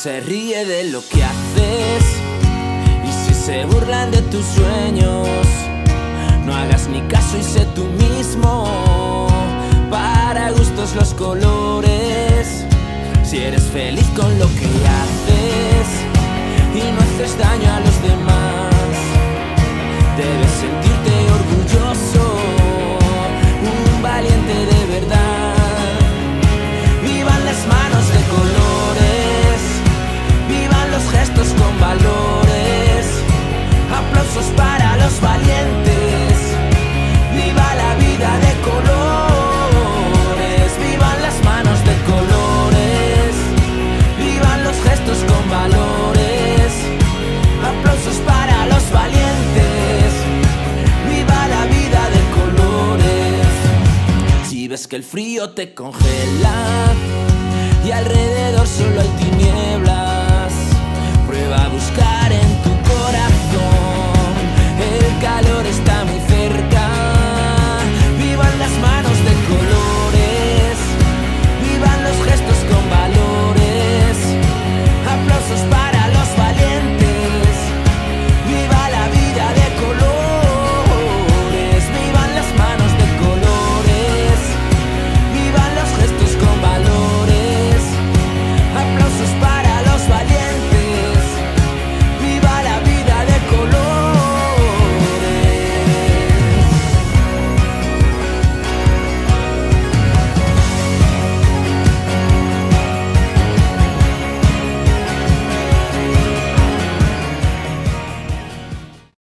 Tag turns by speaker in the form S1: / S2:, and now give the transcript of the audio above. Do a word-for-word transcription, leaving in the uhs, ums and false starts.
S1: se ríe de lo que haces y si se burlan de tus sueños, no hagas ni caso y sé tú mismo. Para gustos los colores, si eres feliz con lo que haces y no haces daño a los demás, debes sentirte orgulloso, un valiente de verdad. Vivan las manos de colores, vivan los gestos con valores, aplausos para los valientes, viva la vida de colores, vivan las manos de colores, vivan los gestos con valores, aplausos para los valientes, viva la vida de colores. Si ves que el frío te congela y alrededor solo hay tinieblas, prueba a buscar en tu